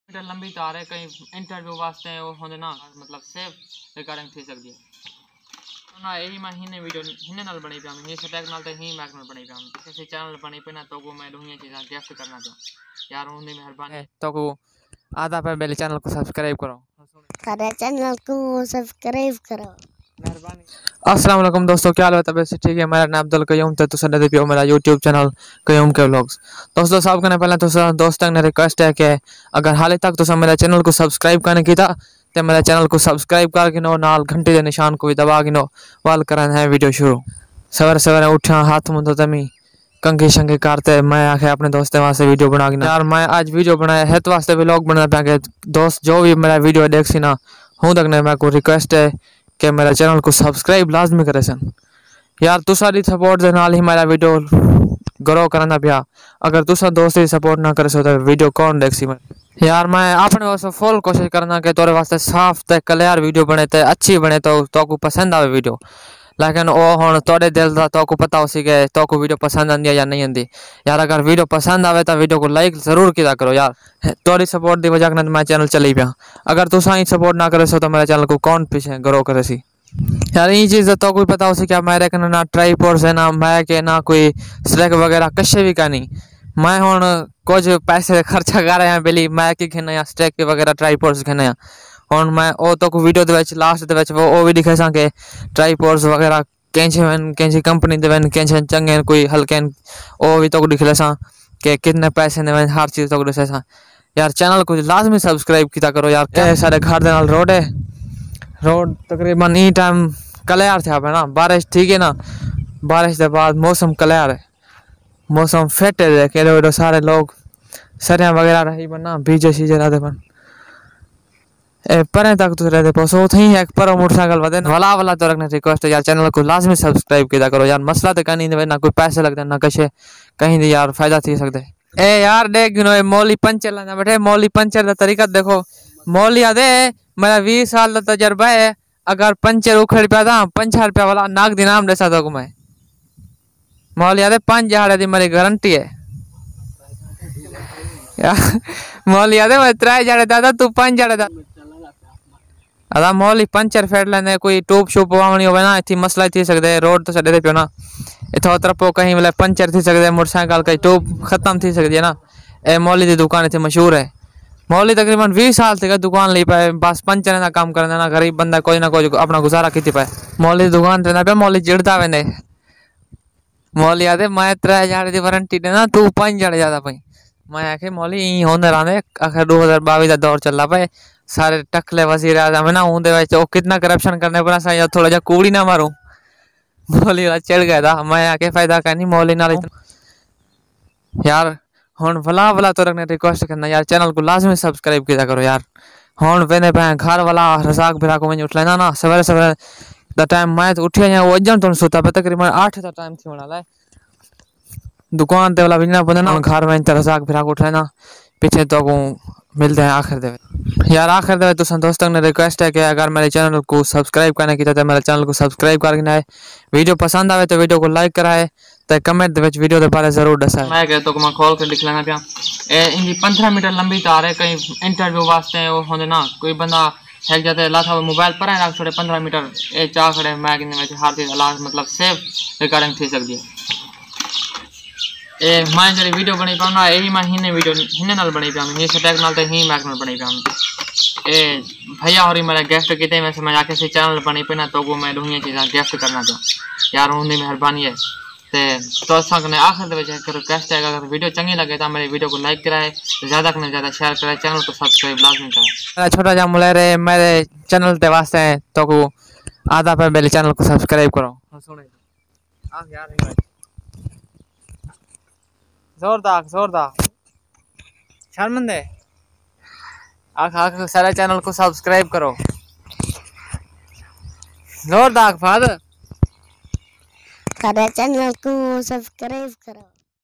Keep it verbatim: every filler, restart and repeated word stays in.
Metre लंबी तार है, कहीं इंटरव्यू वास्ते वो होंगे ना, मतलब सेफ रिकॉर्डिंग थी सकती है ना। यही मैं हिने वीडियो हिने नाल बनी पिया ही सटैक नाल ते ही मैक नाल बनी पिया किसी चैनल बनी पे ना तो को मैं दुनिया चीज़ां गिफ्ट करना चाहूँ यार, उन्हें मेहरबानी तो को आधा पे मेरे चैनल को सब्सक्राइब करो, मेरे चैनल को सब्सक्राइब करो, मेहरबानी। अस्सलाम वालेकुम दोस्तों, क्या हाल है? तबीयत से ठीक है? मेरा नाम अब्दुल कयूम थे, तुम देख पियो मेरा यूट्यूब चैनल कयूम के व्लॉग्स। दोस्तों सब करने पहले तो दोस्तों ने रिक्वेस्ट है कि अगर हाले तक तुम मेरे चैनल को सब्सक्राइब करने की था तो मेरे चैनल को सब्सक्राइब कर गिनो, नाल घंटे के निशान को भी दबा गिनो। वाल करना है वीडियो शुरू। सवेरे सवेरे उठा हाथ मुँह धोते मी कंघी शंघी करते मैं आखे अपने दोस्तों वास्ते वीडियो बना गिना यार। मैं आज वीडियो बनाया है तो वास्ते व्लॉग बना पाया कि दोस्त जो भी मेरा वीडियो देख सी ना हूँ तक ने मेरे को रिक्वेस्ट है कि मेरे चैनल को सब्सक्राइब लाजमी करे सन यार। तुसारी सपोर्ट के नाल ही मेरा वीडियो ग्रो करना पिया। अगर तुसा दोस्त ही सपोर्ट ना करे सो तो वीडियो कौन देख सी मैं यार। मैं अपने वास्ते फुल कोशिश करना कि तोरे वास्ते साफ ते क्लियर वीडियो बने ते अच्छी बने तो तो को पसंद आवे वीडियो। लेकिन वो हुण तोड़े दिल का तो को पता हो सी कि तो को वीडियो पसंद आती है या नहीं आती यार। अगर वीडियो पसंद आवे तो वीडियो को लाइक जरूर किया करो यार। तोड़ी सपोर्ट की वजह से मैं चैनल चली पिया। अगर तुसा ही सपोर्ट ना करे सो तो मेरे चैनल को कौन पीछे ग्रो करे सी यार। ये चीज़ तो कोई पता हो सी क्या मेरे कने ना ट्राइपॉड है ना मैं के ना कोई स्लैग वगैरह कशे भी का नहीं। मैं हुण कुछ पैसे खर्चा कर रहा बिली मैं की खेना या स्ट्रैक वगैरह ट्राइपॉड्स खेना या हुण मैं ओ तो को वीडियो दे लास्ट दे वो वो भी दिखे सा के ट्राइपॉड्स वगैरह कैंचे वन कैंची कंपनी दे वन कैंचे चंगे कोई हल्के ओ भी तो दिखले सा के कितने पैसे ने हर चीज़ तो दिखे सा यार। चैनल को लाजमी सब्सक्राइब किया करो यार। क्या सारे घर दे नाल रोड है, रोड तकरीबन ई टाइम क्लियर थे ना, बारिश ठीक है ना, बारिश के बाद मौसम क्लियर है, मौसम फिट है के सारे लोग सरिया वगैरह रही बना बीजे शीजे रहते बन ए परे तक तो रहते पोसो थी एक पर मोटरसाइकिल वदे वाला वाला तो रखने रिक्वेस्ट है यार। चैनल को लाजमी सब्सक्राइब किया करो यार। मसला तो कहीं नहीं ना कोई पैसे लगते ना कशे कहीं नहीं यार, फायदा थी सकते ए यार। देख गिनो मौली पंचर लाना बैठे, मौली पंचर का तरीका देखो। मौली आदे मेरा बीस साल का तजर्बा है, अगर पंचर उखड़ पाया था पाँच हजार रुपया वाला नाक दी नाम दसा तो मैं मौली आदे पाँच हजार दी मेरी गारंटी है मौली आदे मैं त्रै हजार दादा तू पाँच हजार अदा मौली पंचर फेट लेने कोई टूप शूप वावनी हो ना इतनी मसला थी सकते रोड तो सड़े पियो ना इतो तरफो कहीं मतलब पंचर थी सकते मोटरसाइकिल कहीं टूप खत्म थी सकती है ना। ए मौली की दुकान इतनी मशहूर है। मौली तकरीबन बीस साल से दुकान ली पाए बस पंचर का काम करना ना, गरीब बंदा कोई ना कोई अपना गुजारा की पाए। मौली की दुकान रहना पे मौली चिड़ता वेंदे मौली आते मैं त्रै हजार की वारंटी देना तू पाँच हजार ज्यादा पाई। मैं आखे मौली ई होंदे रहंदे आखिर दो हजार बाईस का दौर चलना पे सारे टकले वजीर आजम है ना उनके वो कितना करप्शन करने पर सा थोड़ा जा कूड़ी ना मारूं मौली वाला चढ़ गया था। मैं आके फायदा करनी मौली नाल यार। हुण भला भला तो रखने रिक्वेस्ट करना यार, चैनल को लाजमी सब्सक्राइब किया करो यार। हुण वेने पे घर वाला रजाक भिरा को मैं उठ लेना ना सवेरे सवेरे द टाइम मैं तो उठे या वो अजन तो सुता पे तकरीबन आठ का टाइम थी होना ला दुकान ते वाला बिना बंदे ना घर में रजाक भिरा को उठ लेना पीछे तो को मिलते हैं आखिर दे यार। आखिर दे तो दोस्तों ने रिक्वेस्ट है कि अगर मेरे चैनल को सब्सक्राइब करने की तो मेरे चैनल को सब्सक्राइब करना है। वीडियो पसंद आवे तो वीडियो को लाइक कराए तो कमेंट दे वीडियो के बारे जरूर दसाए। मैं कहता हूं मैं खोल के दिख लेना पिया ए इनकी पंद्रह मीटर लंबी तार है, कहीं इंटरव्यू वास्ते वो होंगे ना कोई बंदा हैक जाते लाथा मोबाइल पर रख छोड़े पंद्रह मीटर ए चाह खड़े मैं हर चीज़ मतलब सेफ रिकॉर्डिंग थी सकती है। ए मैं जरी वीडियो बनी पाऊँ ना यही मैं हिने वीडियो हिने नाल बनी पाऊँ ही सटैक नाल तो ही मैक नाल बनी पाऊँ ए भैया और मेरा गिफ्ट किते मैं समझ आके से चैनल बनी पे ना तो को मैं दुनिया चीज़ां गिफ्ट करना चाहूँ यार, उन्हें मेहरबानी है ते तो असां आखिर दे विच रिक्वेस्ट है अगर वीडियो चंगी लगे तो मेरे वीडियो को लाइक कराए, ज़्यादा से ज़्यादा शेयर कराए, चैनल को सब्सक्राइब लाजमी कराए। छोटा जा मुलेरे मेरे चैनल के वास्ते तो को आधा पे मेरे चैनल को सब्सक्राइब करो। जोरदार जोरदार शर्मंदे आख आख सारे चैनल को सब्सक्राइब करो जोरदार फादर मेरे चैनल को सब्सक्राइब करो।